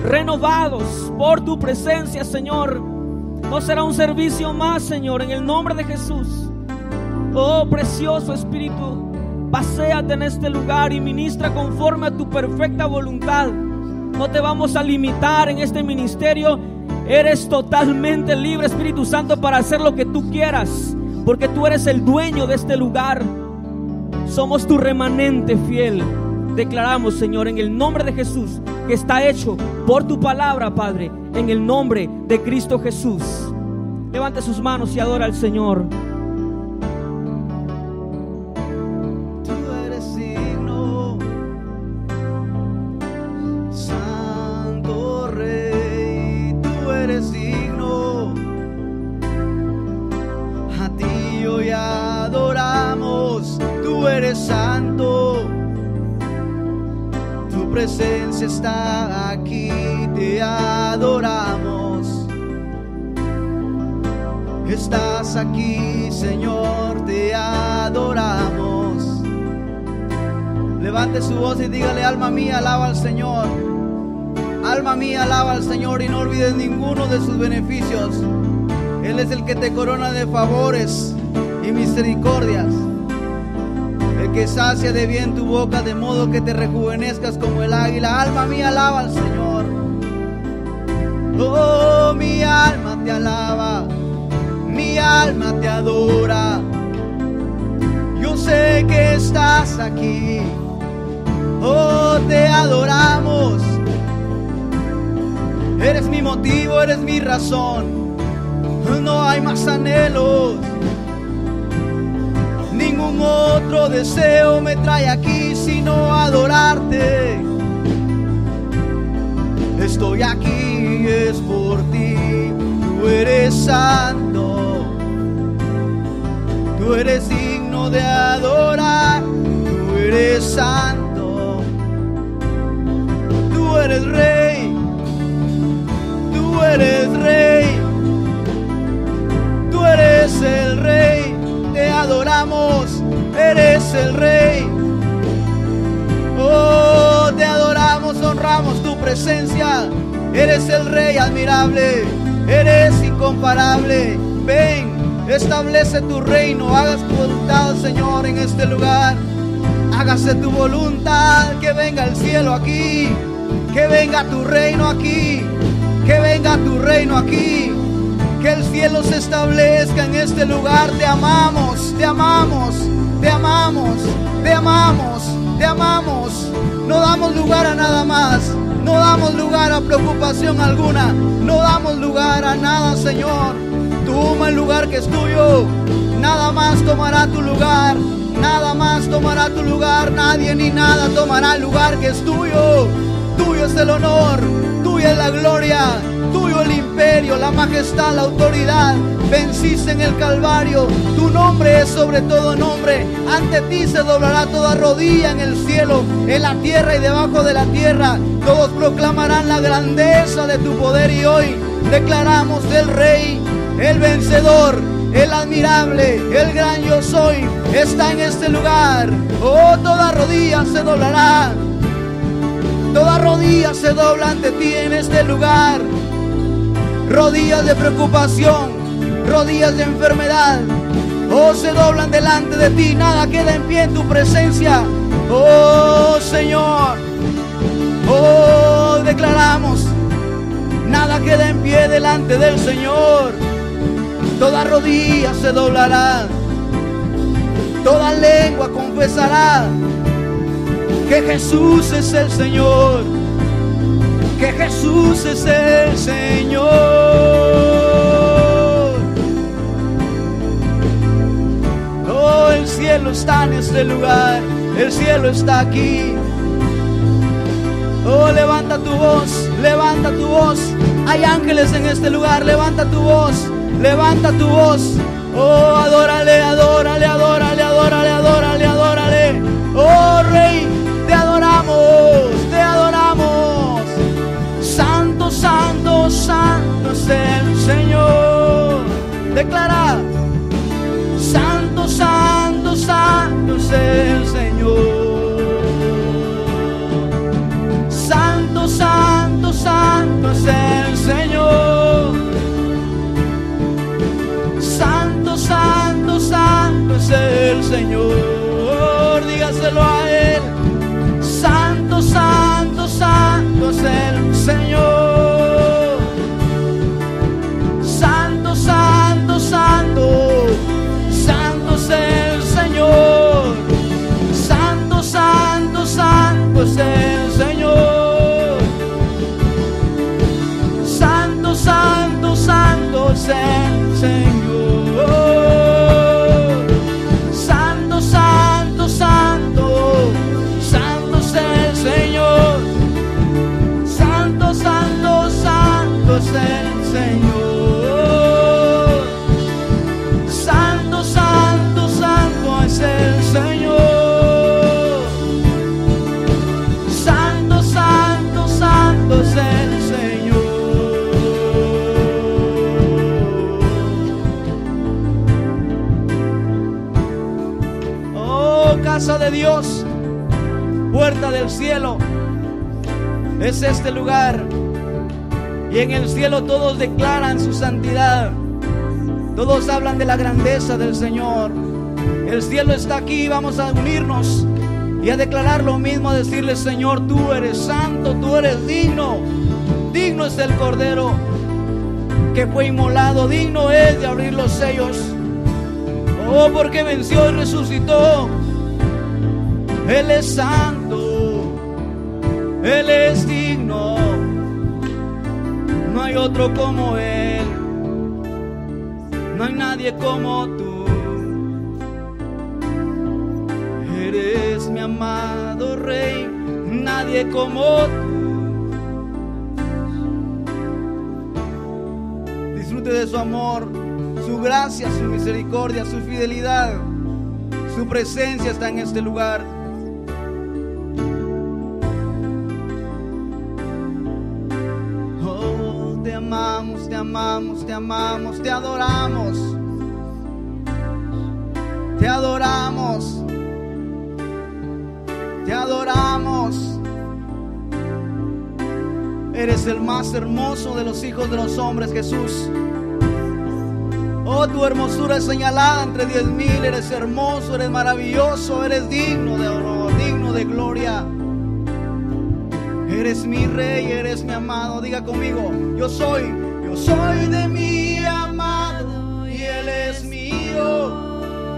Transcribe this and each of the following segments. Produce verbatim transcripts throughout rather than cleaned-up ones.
renovados por tu presencia, Señor. No será un servicio más, Señor, en el nombre de Jesús. Oh, precioso Espíritu, paséate en este lugar y ministra conforme a tu perfecta voluntad. No te vamos a limitar en este ministerio. Eres totalmente libre, Espíritu Santo, para hacer lo que tú quieras, porque tú eres el dueño de este lugar. Somos tu remanente fiel. Declaramos, Señor, en el nombre de Jesús, que está hecho por tu palabra, Padre, en el nombre de Cristo Jesús. Levante sus manos y adora al Señor. Tú eres digno, Santo Rey, tú eres digno. A ti hoy adoramos, tú eres santo. Tu presencia está aquí, te adoramos. Estás aquí, Señor, te adoramos. Levante su voz y dígale: alma mía, alaba al Señor. Alma mía, alaba al Señor y no olvides ninguno de sus beneficios. Él es el que te corona de favores y misericordias, el que sacia de bien tu boca, de modo que te rejuvenezcas como el águila. Alma mía, alaba al Señor. Oh, mi alma te alaba, mi alma te adora. Yo sé que estás aquí. Oh, te adoramos. Eres mi motivo, eres mi razón. No hay más anhelos. Ningún otro deseo me trae aquí sino adorarte. Estoy aquí es por ti. Tú eres santo, tú eres digno de adorar. Tú eres santo, tú eres rey, tú eres rey, tú eres el rey. Te adoramos, eres el rey. Oh, te adoramos, honramos tu presencia. Eres el rey admirable, eres incomparable. Ven, establece tu reino, hagas tu voluntad, Señor, en este lugar. Hágase tu voluntad, que venga el cielo aquí, que venga tu reino aquí, que venga tu reino aquí. Que el cielo se establezca en este lugar. Te amamos, te amamos, te amamos, te amamos, te amamos. No damos lugar a nada más. No damos lugar a preocupación alguna. No damos lugar a nada, Señor. Toma el lugar que es tuyo. Nada más tomará tu lugar. Nada más tomará tu lugar. Nadie ni nada tomará el lugar que es tuyo. Tuyo es el honor. Tuya es la gloria. Tuyo el imperio, la majestad, la autoridad. Venciste en el Calvario. Tu nombre es sobre todo nombre. Ante ti se doblará toda rodilla en el cielo, en la tierra y debajo de la tierra. Todos proclamarán la grandeza de tu poder. Y hoy declaramos el Rey, el vencedor, el admirable, el gran yo soy, está en este lugar. Oh, toda rodilla se doblará. Toda rodilla se dobla ante ti en este lugar. Rodillas de preocupación, rodillas de enfermedad, oh, se doblan delante de ti. Nada queda en pie en tu presencia. Oh, Señor, oh, declaramos, nada queda en pie delante del Señor. Toda rodilla se doblará, toda lengua confesará que Jesús es el Señor, que Jesús es el Señor. Oh, el cielo está en este lugar, el cielo está aquí. Oh, levanta tu voz, levanta tu voz. Hay ángeles en este lugar, levanta tu voz, levanta tu voz. Oh, adórale, adórale, adórale, adórale, adórale, adórale. Oh, Rey, te adoramos, te adoramos. Santo, santo, santo es el Señor. Declara: santo, santo, santo es el Señor. Santo, santo, santo casa de Dios, puerta del cielo, es este lugar. Y en el cielo todos declaran su santidad, todos hablan de la grandeza del Señor. El cielo está aquí, vamos a unirnos y a declarar lo mismo, a decirle: Señor, tú eres santo, tú eres digno. Digno es el Cordero que fue inmolado, digno es de abrir los sellos. Oh, porque venció y resucitó. Él es santo, Él es digno. No hay otro como Él, no hay nadie como tú. Eres mi amado Rey, nadie como tú. Disfrute de su amor, su gracia, su misericordia, su fidelidad. Su presencia está en este lugar. Oh, te amamos, te amamos, te amamos, te adoramos. Te adoramos. Te adoramos. Eres el más hermoso de los hijos de los hombres, Jesús. Oh, tu hermosura es señalada entre diez mil. Eres hermoso, eres maravilloso, eres digno de honor, digno de gloria. Eres mi Rey, eres mi amado. Diga conmigo: yo soy, yo soy de mi amado y Él es mío.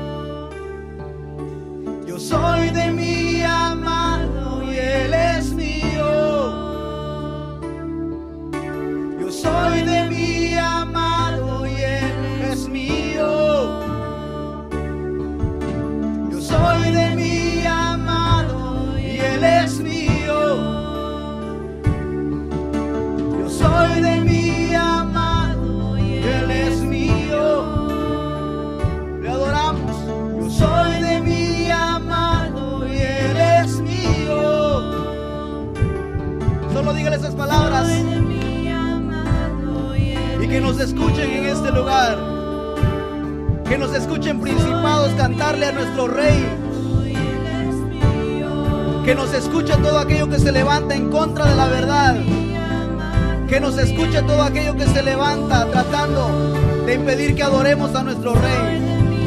Yo soy de mi amado y Él es mío. Yo soy de mi amado y Él es mío. Yo soy de mi amado y Él es mío. Yo soy de mi amado y Él es mío. Le adoramos. Yo soy de mi amado y Él es mío. Solo dígale esas palabras y que nos escuchen en este lugar. Que nos escuchen principados cantarle a nuestro Rey. Que nos escuche todo aquello que se levanta en contra de la verdad. Que nos escuche todo aquello que se levanta tratando de impedir que adoremos a nuestro Rey.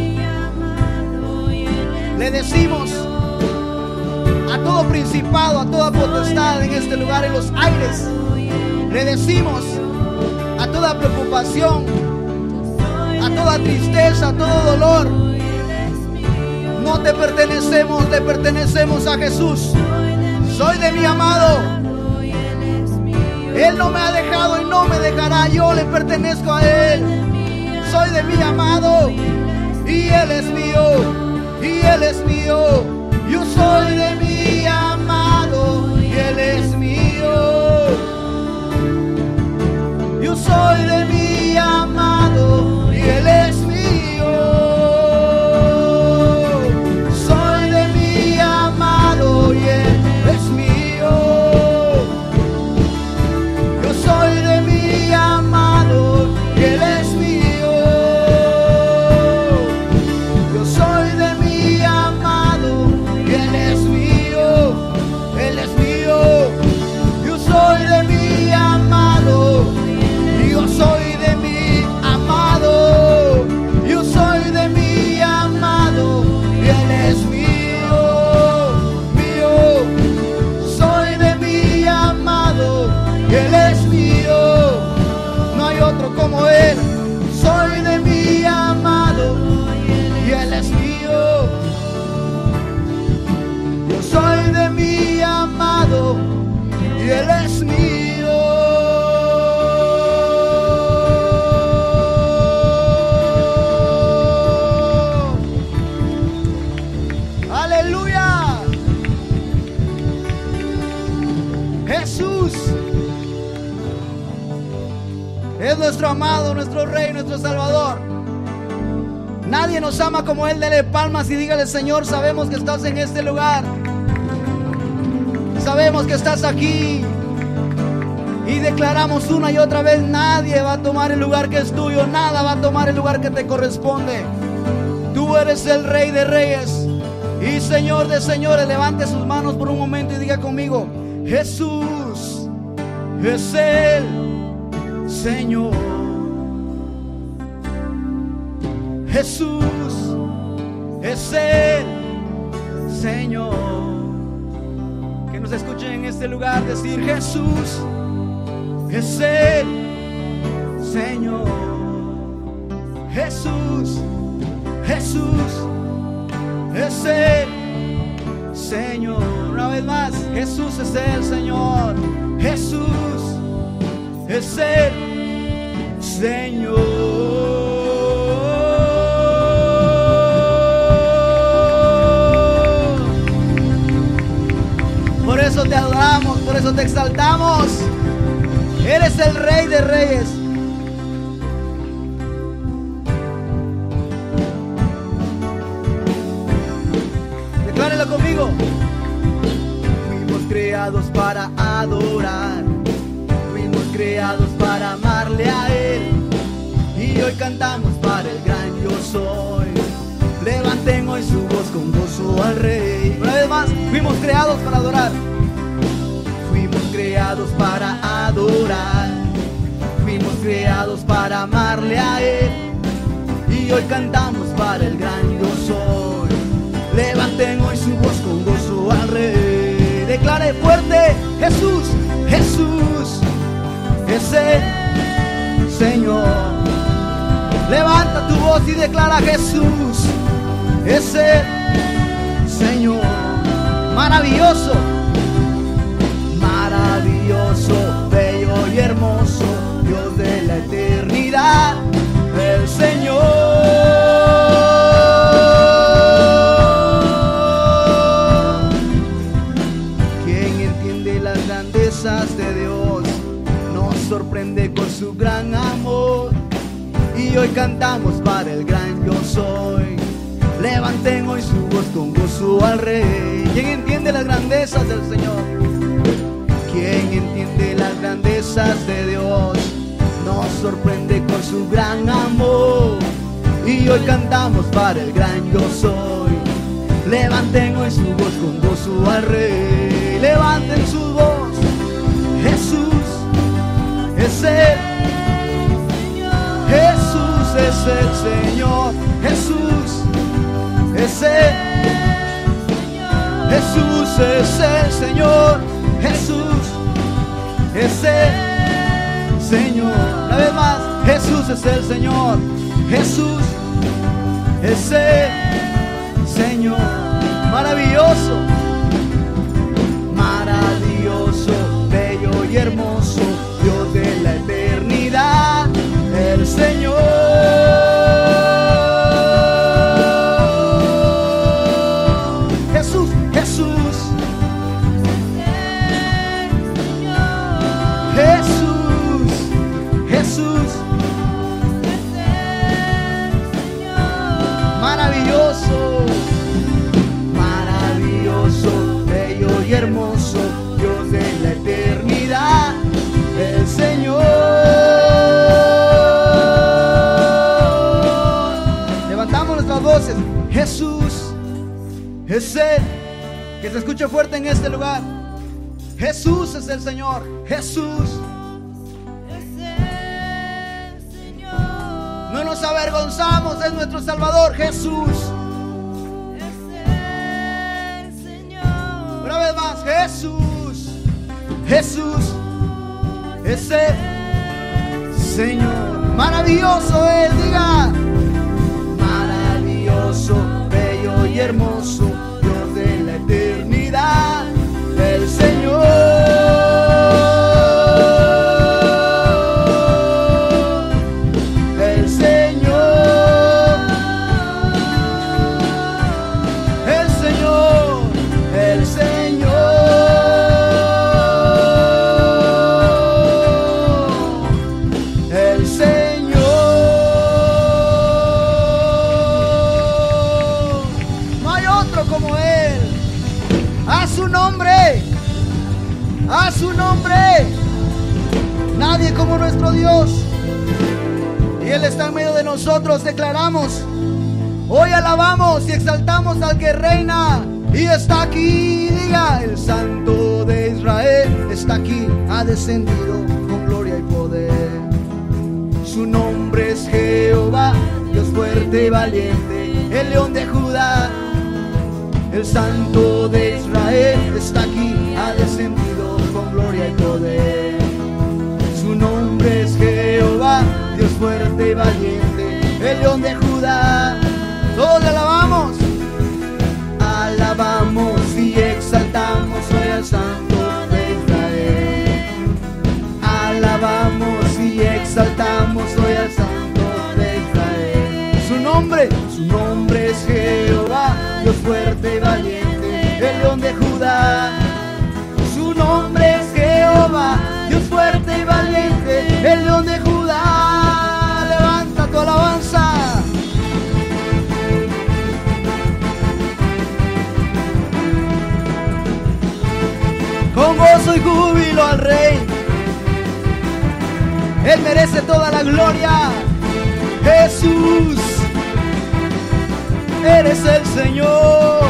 Le decimos a todo principado, a toda potestad en este lugar, en los aires, le decimos a toda preocupación, a toda tristeza, a todo dolor: no te pertenecemos, le pertenecemos a Jesús. Soy de mi amado, Él no me ha dejado y no me dejará. Yo le pertenezco a Él. Soy de mi amado y Él es mío. Y Él es mío. Yo soy de mi amado y Él es mío. Yo soy de mi amado y Él es mío. Soy de mi amado y Él es mío. Yo soy de mi amado y Él es mío. Yo soy de mi amado y Él es mío. Él es mío. Yo soy de mi amado. Yo soy de mi amado. Yo soy de mi amado y Él es mío. Mío. Soy de mi amado y Él es mío. No hay otro como Él. Soy de mi amado y Él es mío. Yo soy de mi amado y Él es mío. Aleluya. Jesús es nuestro amado, nuestro Rey, nuestro Salvador. Nadie nos ama como Él. Dele palmas y dígale: Señor, sabemos que estás en este lugar. Sabemos que estás aquí. Y declaramos una y otra vez: nadie va a tomar el lugar que es tuyo. Nada va a tomar el lugar que te corresponde. Tú eres el Rey de Reyes. Y Señor de señores, levante sus manos por un momento y diga conmigo: Jesús es el Señor. Jesús es el Señor. Que nos escuchen en este lugar decir: Jesús es el Señor. Jesús, Jesús es el Señor. Una vez más: Jesús es el Señor. Jesús es el Señor. Por eso te adoramos, por eso te exaltamos. Eres el Rey de Reyes. Declárelo conmigo. Fuimos creados para adorar, fuimos creados para amarle a Él, y hoy cantamos para el gran yo soy. Levanten hoy su voz con gozo al Rey. Una vez más: fuimos creados para adorar, fuimos creados para adorar, fuimos creados para amarle a Él, y hoy cantamos para el gran yo soy. Levanten hoy su voz con gozo al Rey. Declare fuerte: Jesús, Jesús es el Señor. Levanta tu voz y declara: Jesús es el Señor. Maravilloso, maravilloso, bello y hermoso, Dios de la eternidad, el Señor. Quien entiende las grandezas de Dios nos sorprende con su gran amor, y hoy cantamos para el gran yo soy. Levanten hoy su voz con gozo al Rey. ¿Quién entiende las grandezas del Señor? ¿Quién entiende las grandezas de Dios? Nos sorprende con su gran amor, y hoy cantamos para el gran yo soy. Levanten hoy su voz con gozo al Rey. Levanten su voz. Jesús es el Jesús es el Señor. Jesús es el Jesús es el Señor. Jesús es el Señor. Una vez más: Jesús es el Señor. Jesús es el Señor. Maravilloso, maravilloso, bello y hermoso, Dios de la eternidad, el Señor. Jesús, Jesús, Jesús, Jesús, maravilloso, maravilloso, bello y hermoso, Dios de la eternidad, el Señor. Levantamos nuestras voces: Jesús es el, que se escuche fuerte en este lugar. Jesús es el Señor. Jesús es el Señor. No nos avergonzamos, es nuestro Salvador. Jesús es el Señor. Una vez más: Jesús, Jesús es el Señor. Maravilloso Él, diga: maravilloso, bello y hermoso, Dios de la eternidad, el Señor. El Señor, el Señor, el Señor, el Señor. No hay otro como Él. A su nombre, a su nombre. Nadie como nuestro Dios. Y Él está en medio de nosotros. Declaramos: Hoy alabamos y exaltamos al que reina y está aquí. Diga, el Santo de Israel está aquí, ha descendido con gloria y poder. Su nombre es Jehová, Dios fuerte y valiente, el León de Judá. El Santo de Israel está aquí, ha descendido con gloria y poder. Su nombre es Jehová, Dios fuerte y valiente, el León de Judá. Todos le alabamos. Alabamos y exaltamos hoy al Santo de Israel. Alabamos y exaltamos hoy al Santo de Israel. Su nombre, su nombre es Jehová, Dios fuerte y valiente, el León de Judá. Su nombre es Jehová, Dios fuerte y valiente, el León de Judá. Levanta tu alabanza. Con gozo y júbilo al Rey. Él merece toda la gloria. Jesús, eres el Señor.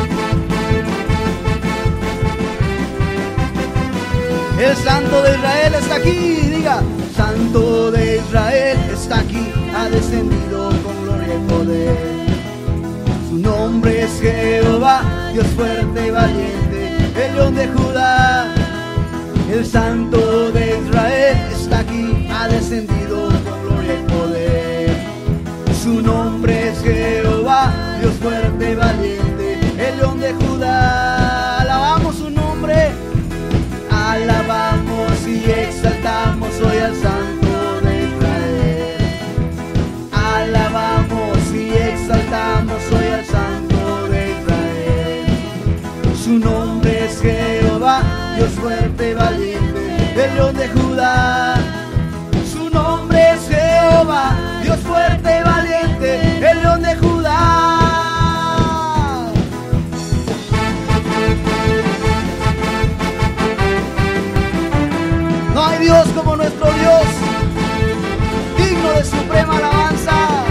El Santo de Israel está aquí. Diga, Santo de Israel está aquí, ha descendido con gloria y poder. Su nombre es Jehová, Dios fuerte y valiente, el León de Judá. El Santo de Israel está aquí, ha descendido con gloria y poder. Su nombre es Jehová, Dios fuerte y valiente, el León de Judá. Alabamos su nombre. Alabamos y exaltamos hoy al Santo de Israel. Alabamos y exaltamos hoy al Santo de Israel. Su nombre es Jehová, Dios fuerte y valiente, el León de Judá. Su nombre es Jehová, Dios fuerte y valiente, el León de Judá. No hay Dios como nuestro Dios, digno de suprema alabanza.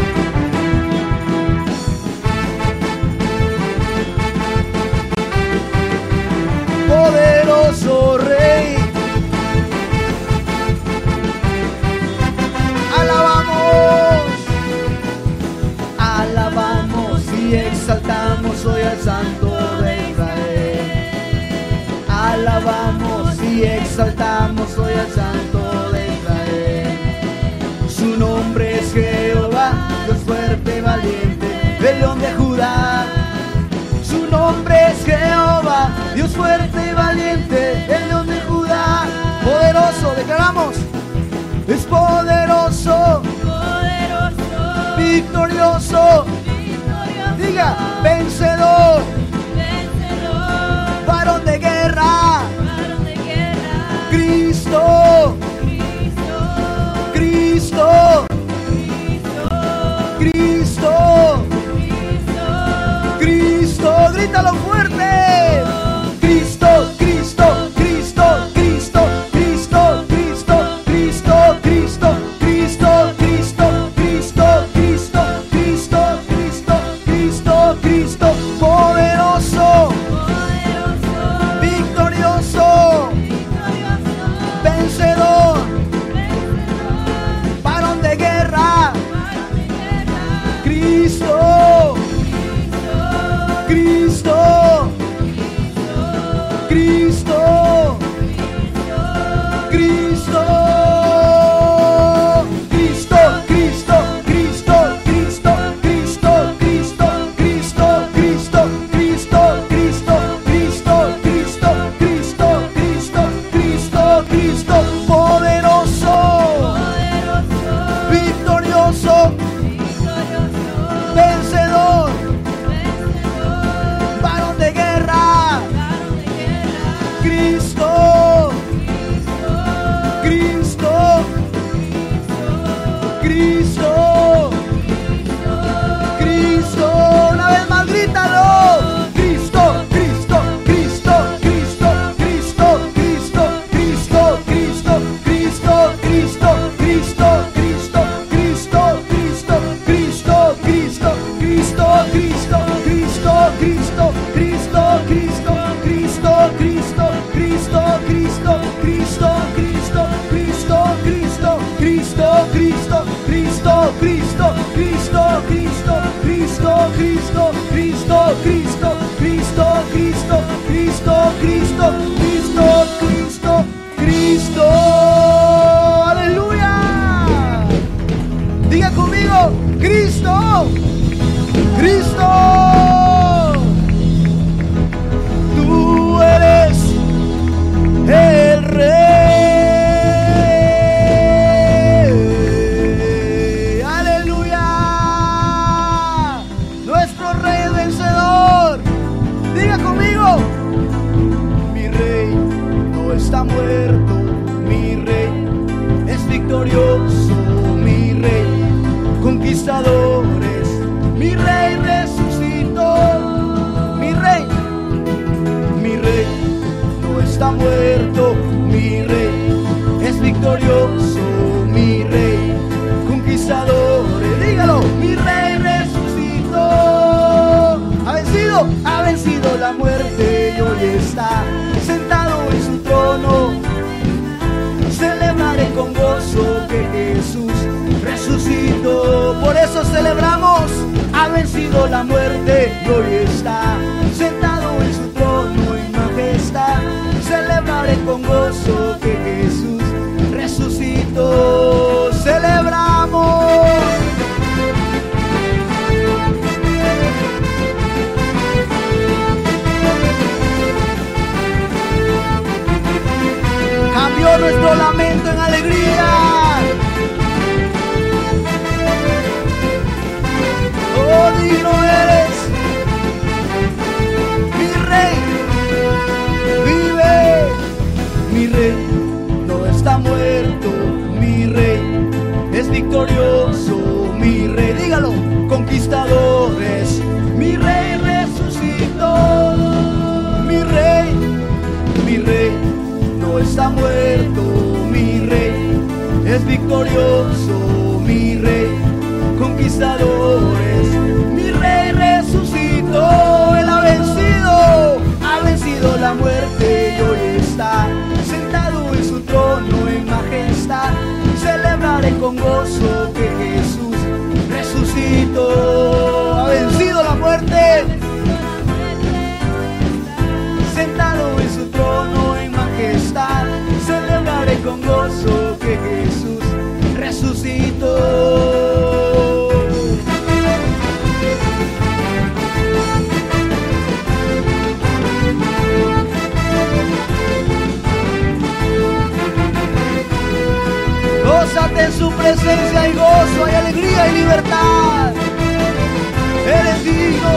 Poderoso Rey, alabamos, alabamos y exaltamos hoy al Santo de Israel. Alabamos y exaltamos hoy al Santo de Israel. Su nombre es Jehová, Dios fuerte y valiente, el León de Judá. Su nombre es Jehová, Dios fuerte y valiente, el León de Judá. Poderoso, declaramos, es poderoso, poderoso, victorioso, victorioso, diga, vencedor, vencedor, varón de guerra, varón de guerra, Cristo, Cristo, Cristo, Cristo, Cristo, Cristo, Cristo, grítalo fuerte. Cristo, Cristo, Cristo, Cristo, Cristo, Cristo, Cristo, Cristo, Cristo, Cristo, Cristo, Cristo, Cristo, Cristo, Cristo, Cristo, poderoso, poderoso, victorioso, victorioso, vencedor. Cristo, Cristo, Cristo, Cristo, Cristo, Cristo, Cristo, Cristo, Cristo, Cristo, Cristo, Cristo, Cristo, Cristo. Aleluya. Diga conmigo, Cristo, Cristo. Tú eres el Rey. Aleluya. Nuestro Rey vencedor. Diga conmigo, mi Rey no está muerto, mi Rey es victorioso, mi Rey conquistadores, mi Rey resucitó, mi Rey, mi Rey no está muerto, mi Rey es victorioso, mi Rey conquistadores, dígalo, mi Rey resucitó, ha vencido, ha vencido la muerte y hoy está sentado en su trono. Celebraré con gozo que Jesús resucitó. Por eso celebramos, ha vencido la muerte y hoy está sentado en su trono en majestad. Celebraré con gozo que Jesús resucitó. Celebramos. Cambió nuestro lamento en alegría. Oh, digno eres, mi Rey, vive, mi Rey no está muerto, mi Rey es victorioso, mi Rey, dígalo, conquistadores, mi Rey resucitó, mi Rey, mi Rey no está muerto, mi Rey es victorioso, mi Rey conquistadores, mi Rey resucitó, Él ha vencido, ha vencido la muerte y hoy está sentado en su trono en majestad. Celebraré con gozo que Jesús resucitó, ha vencido la muerte, sentado en su trono en majestad. Celebraré con gozo que Jesús resucitó. Gózate en su presencia, hay gozo, hay alegría y libertad. Eres digno.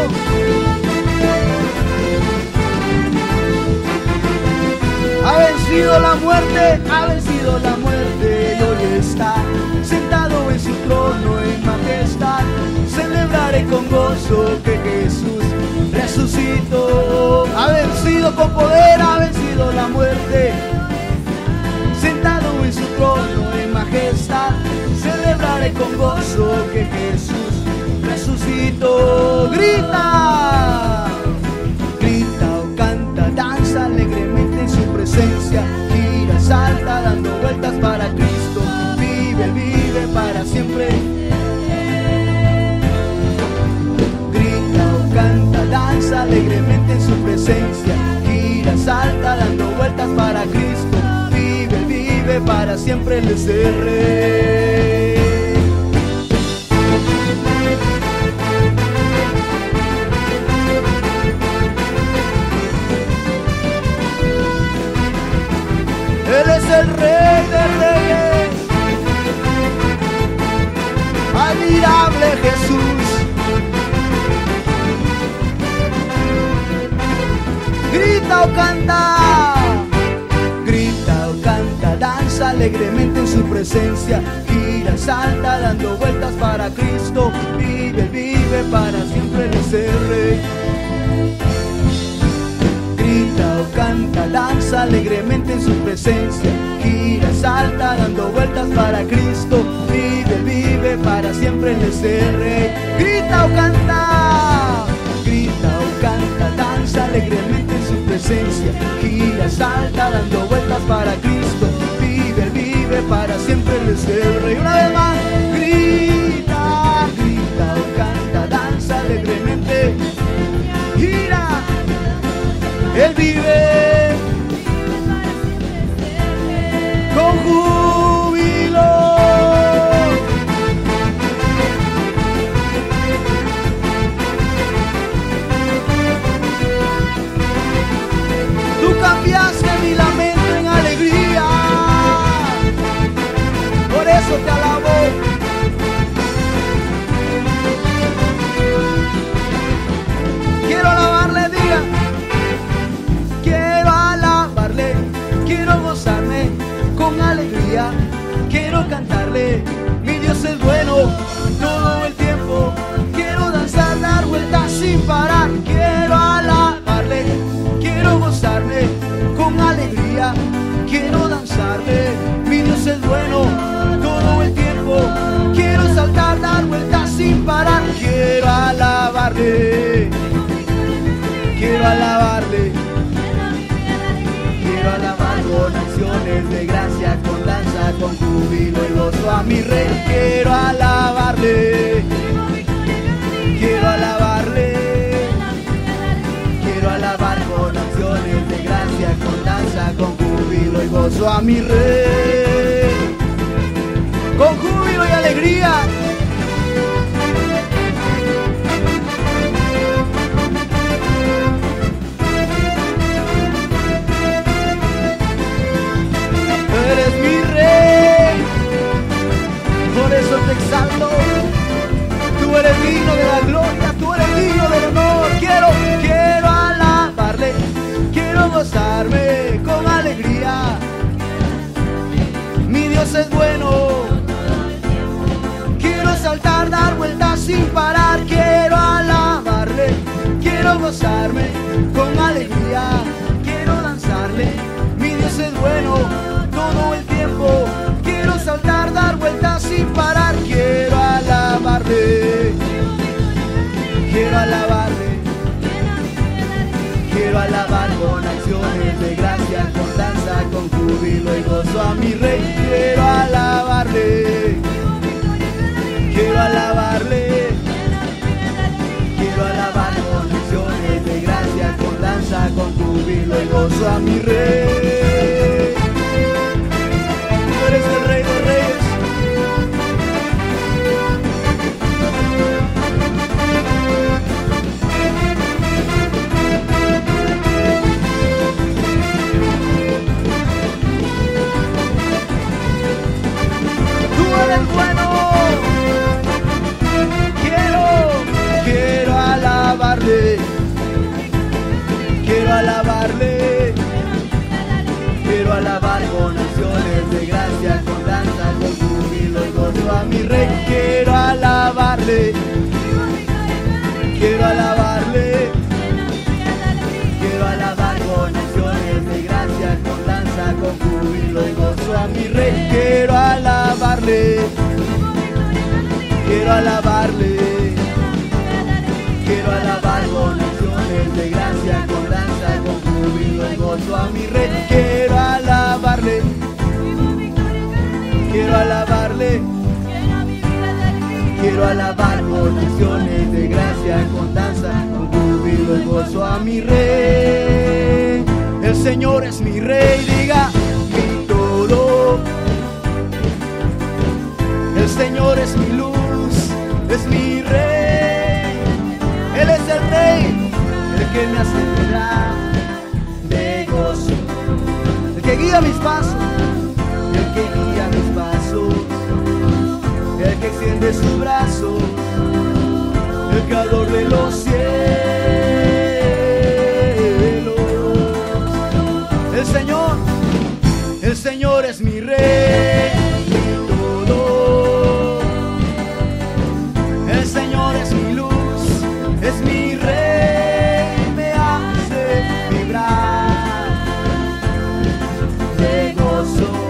Ha vencido la muerte, ha vencido la muerte y hoy está sentado en su trono en majestad. Celebraré con gozo que Jesús resucitó. Ha vencido con poder, ha vencido la muerte, sentado en su trono en majestad. Celebraré con gozo que Jesús resucitó. Grita, grita o canta, danza alegremente en su presencia. Gira, salta, dando vueltas para Cristo. Vive, vive para siempre. Grita o canta, danza alegremente en su presencia. Gira, salta, dando vueltas para Cristo. Vive, vive para siempre, Él es el Rey. Él es el Rey de Reyes, admirable Jesús. Grita o canta, grita o canta, danza alegremente en su presencia. Gira, salta, dando vueltas para Cristo. Vive, vive para siempre, Él es el Rey. Grita o canta, danza alegremente en su presencia. Gira, salta, dando vueltas para Cristo. Vive, vive para siempre, Él es el Rey. Grita o canta, grita o canta, danza alegremente en su presencia. Gira, salta, dando vueltas para Cristo. Vive, vive para siempre, Él es el Rey. Una vez más, grita. eso te alabo. Quiero alabarle, diga. Quiero alabarle, quiero gozarme con alegría. Quiero cantarle, mi Dios es bueno todo el tiempo. Quiero danzar, dar vueltas sin parar. Quiero alabarle, quiero gozarme con alegría. Quiero danzarle, mi Dios es bueno todo el tiempo. Quiero saltar, dar vueltas sin parar. Quiero alabarle, quiero alabarle. Quiero alabar con acciones de gracia, con danza, con júbilo y gozo a mi Rey. Quiero alabarle, quiero alabarle. Quiero alabar con acciones de gracia, con danza, con júbilo y gozo a mi Rey. Con júbilo y alegría. Eres mi Rey, por eso te exalto. Tú eres digno de la gloria, tú eres digno del honor. Quiero, quiero alabarle, quiero gozarme con alegría. Mi Dios es bueno. Quiero saltar, dar vueltas sin parar. Quiero alabarle, quiero gozarme con alegría. Quiero danzarle, mi Dios es bueno todo el tiempo. Quiero saltar, dar vueltas sin parar. Quiero alabarle, quiero alabarle. Quiero alabar con acciones de gracia, con danza, con júbilo y gozo a mi Rey. Quiero alabarle, quiero alabarle. Quiero alabar con acciones de gracia, con danza, con júbilo y gozo a mi Rey. Tú eres el Rey de Reyes. Tú eres bueno. Quiero, quiero alabarle. Quiero alabarle. Quiero alabar con acciones de gracia, con danza, con júbilo y gozo a mi Rey. Quiero alabarle, quiero alabarle. Quiero alabar con acciones de gracia, con danza, con júbilo y gozo a mi Rey. Quiero alabarle, quiero alabarle. Quiero alabar con acciones de gracia, con danza, con júbilo y gozo a mi Rey. Quiero alabarle, quiero alabarle. Quiero alabar con acciones de gracia, con danza, con júbilo y gozo a mi Rey. El Señor es mi Rey, diga mi todo. El Señor es mi luz, es mi Rey. Él es el Rey, el que me hace llenar de gozo, el que guía mis pasos, el que guía mis pasos, el que extiende su brazo, el creador de los cielos. El Señor, el Señor es mi Rey, mi todo. El Señor es mi luz, es mi Rey, me hace vibrar de gozo.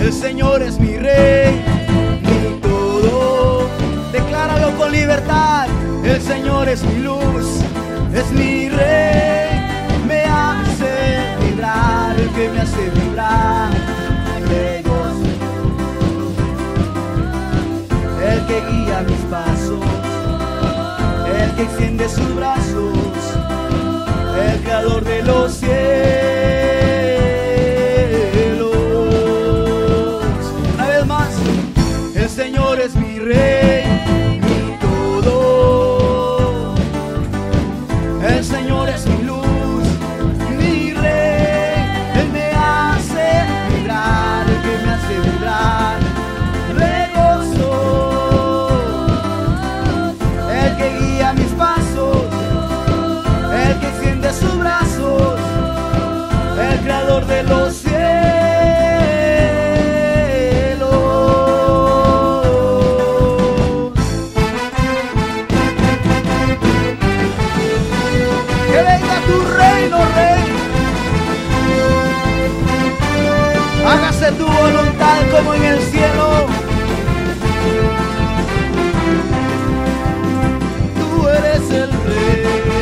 El Señor es mi Rey, mi todo. Decláralo con libertad. El Señor es mi luz, es mi Rey. Me hace vibrar, el que me hace vibrar de gozo. El que guía mis pasos, el que extiende sus brazos, el creador de los cielos. Una vez más, el Señor es mi Rey, mi todo. El Señor es mi luz, mi Rey. Él me hace vibrar, el que me hace vibrar de gozo. El que guía mis pasos, el que extiende sus brazos, el creador de los cielos. Que venga tu reino, Rey. Hágase tu voluntad como en el cielo. Tú eres el Rey.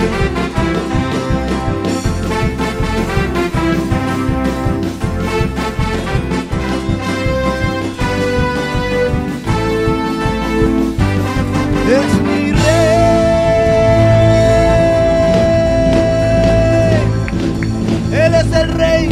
Es mi Rey. Él es el Rey.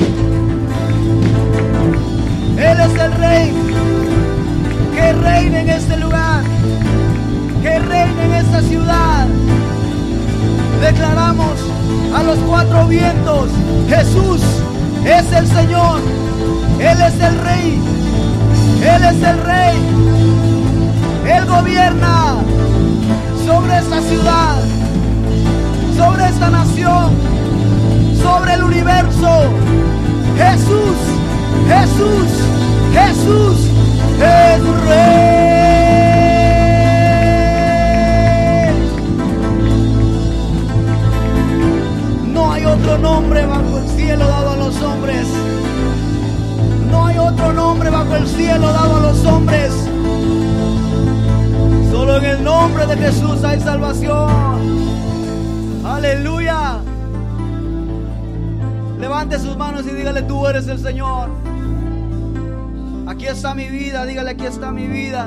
Él es el Rey. Que reine en este lugar, que reine en esta ciudad. Declaramos a los cuatro vientos: Jesús es el Señor. Él es el Rey. Él es el Rey. Él gobierna sobre esta ciudad, sobre esta nación, sobre el universo. Jesús, Jesús, Jesús es Rey. No hay otro nombre bajo el cielo dado a los hombres. No hay otro nombre bajo el cielo dado a los hombres. Solo en el nombre de Jesús hay salvación. Aleluya. Levante sus manos y dígale: tú eres el Señor. Aquí está mi vida. Dígale: aquí está mi vida.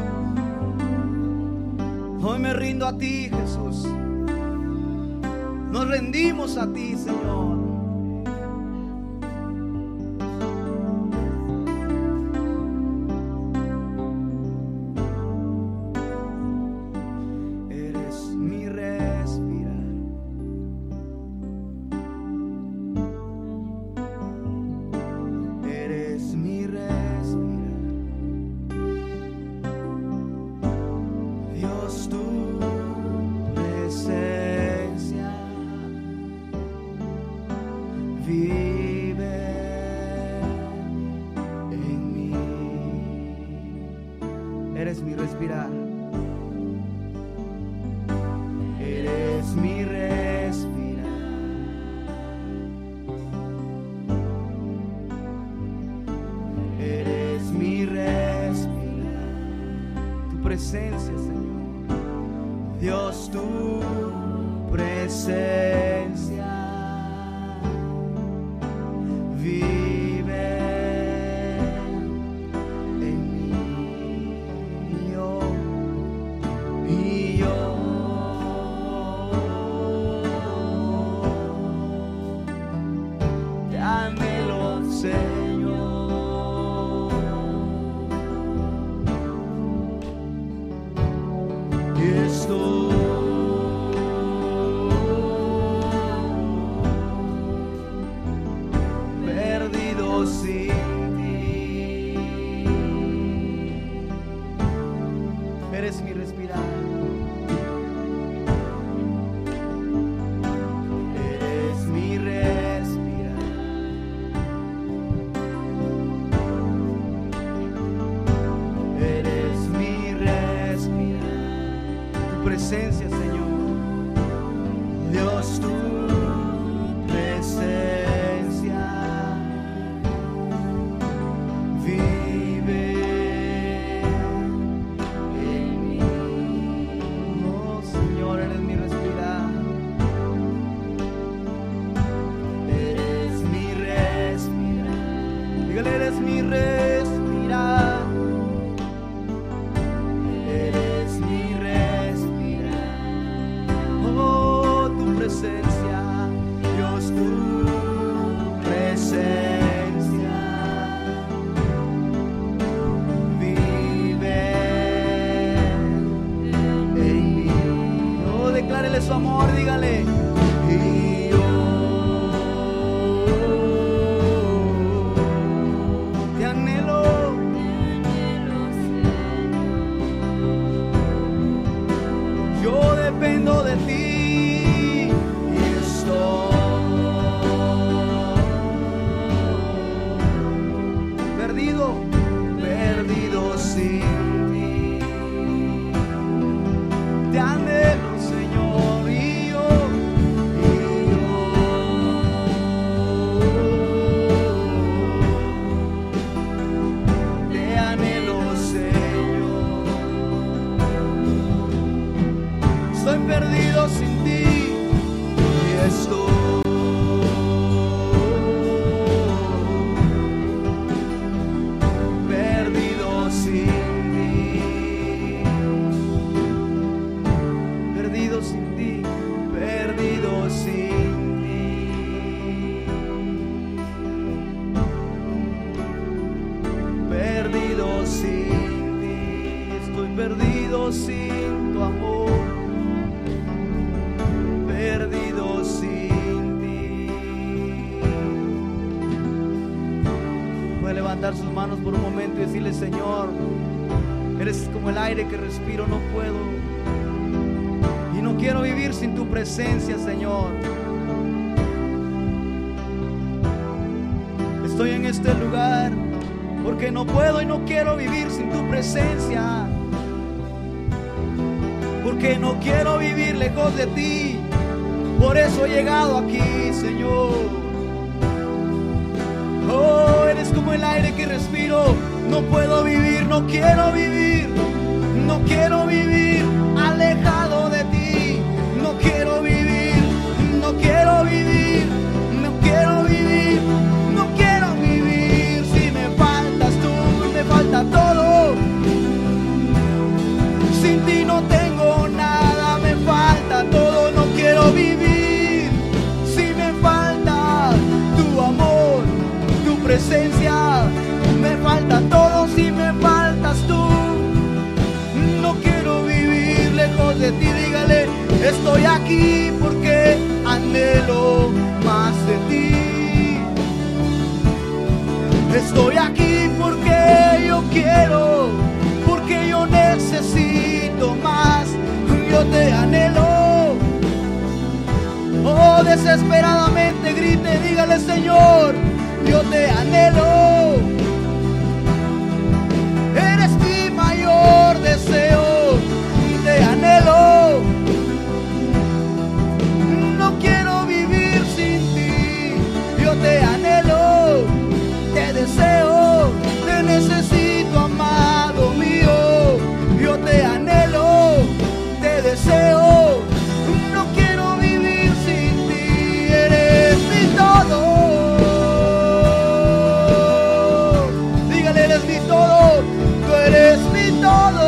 Hoy me rindo a ti, Jesús. Nos rendimos a ti, Señor. Presencia, Señor. Dios, tu presencia. Vive mi respirar. Eres mi respirar. Oh, tu presencia, Dios, tu presencia vive en mí. Oh, declárele su amor, dígale. Y yo te anhelo. Yo dependo de ti y estoy perdido, perdido sin ti. Te anhelo, Señor, y yo, y yo te anhelo, Señor. Estoy perdido sin ti y estoy perdido sin ti, perdido sin ti, perdido sin ti, perdido sin ti, estoy perdido sin tu amor. Perdido sin ti. Puede levantar sus manos por un momento y decirle: Señor, eres como el aire que respiro, no puedo y no quiero vivir sin tu presencia, Señor. Estoy en este lugar porque no puedo y no quiero vivir sin tu presencia, porque no quiero vivir lejos de ti. Por eso he llegado aquí, Señor. Oh, eres como el aire que respiro. No puedo vivir, no quiero vivir. No quiero vivir alejado de ti. No quiero vivir, no quiero vivir. No quiero vivir, no quiero vivir. Si me faltas tú, me falta todo. Sin ti no tengo nada, me falta todo. No quiero vivir. Presencia, me falta todo si me faltas tú. No quiero vivir lejos de ti, dígale: estoy aquí porque anhelo más de ti. Estoy aquí porque yo quiero, porque yo necesito más. Yo te anhelo. Oh, desesperadamente grite, dígale: Señor, yo te anhelo, eres mi mayor deseo, te anhelo, no quiero vivir sin ti, yo te anhelo, te deseo, te necesito, amado mío, yo te anhelo, te deseo, no quiero vivir sin ti, eres mi todo. Eres mi todo, tú eres mi todo.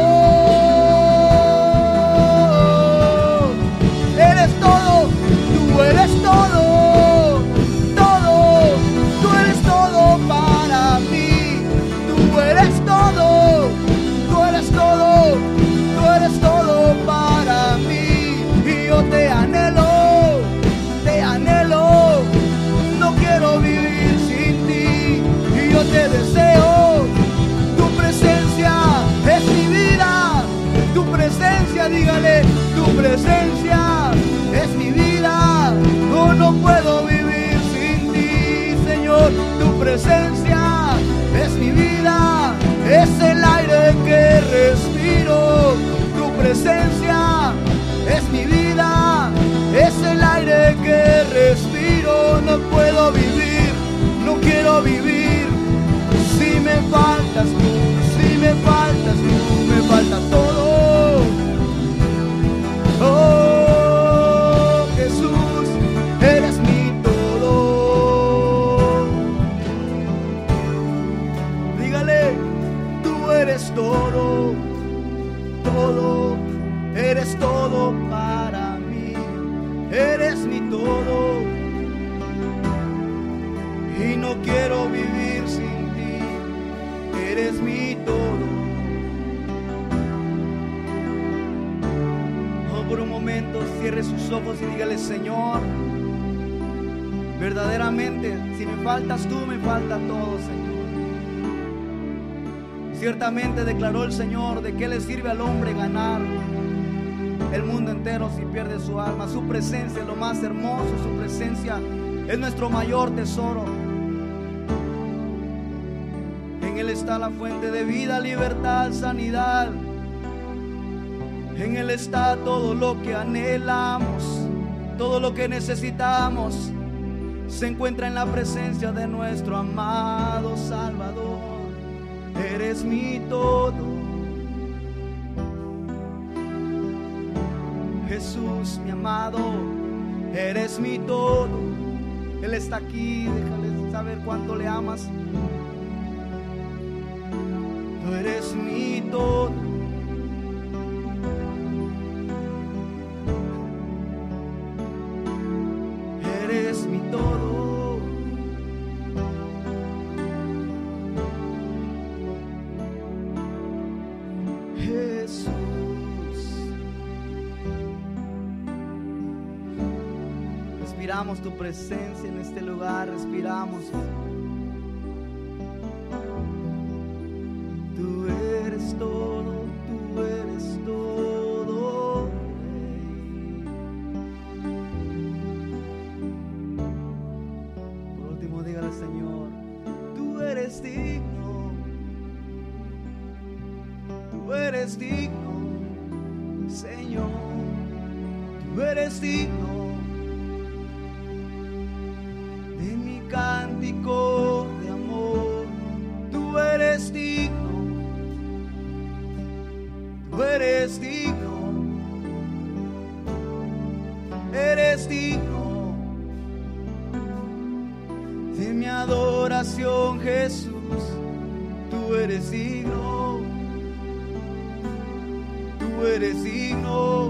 Eres todo, tú eres todo. Todo, tú eres todo para mí. Tú eres todo, tú eres todo. Tú eres todo para mí. Y yo te anhelo, te anhelo. No quiero vivir sin ti. Y yo te deseo. Es mi vida, tu presencia, dígale, tu presencia es mi vida. No, no puedo vivir sin ti, Señor. Tu presencia es mi vida, es el aire que respiro. Tu presencia es mi vida, es el aire que respiro. No puedo vivir, no quiero vivir si me faltas tú. Me faltas tú, me falta todo. Oh, Jesús, eres mi todo. eres todo, todo, eres todo para mí. Eres mi todo y no quiero vivir sin ti. Eres mi todo. Oh, por un momento cierre sus ojos y dígale: Señor, verdaderamente, si me faltas tú, me falta todo, Señor. Ciertamente declaró el Señor: ¿de qué le sirve al hombre ganar el mundo entero si pierde su alma? Su presencia es lo más hermoso, su presencia es nuestro mayor tesoro. En Él está la fuente de vida, libertad, sanidad. En Él está todo lo que anhelamos, todo lo que necesitamos. Se encuentra en la presencia de nuestro amado Salvador. Eres mi todo, Jesús, mi amado, eres mi todo. Él está aquí, déjale saber cuánto le amas. Tú eres mi todo. Eres mi todo. Jesús. Respiramos tu presencia en este lugar, respiramos. Tú eres todo, tú eres todo, Rey. Por último, dígale al Señor: tú eres digno, tú eres digno, Señor, tú eres digno de mi cántico de amor. Tú eres digno, tú eres digno, eres digno de mi adoración, Jesús. Tú eres digno, tú eres digno,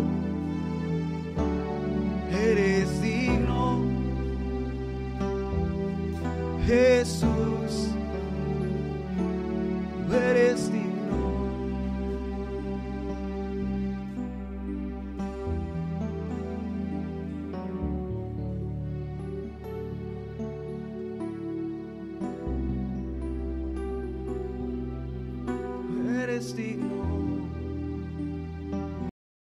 eres digno, Jesús, tú eres digno. Eres digno.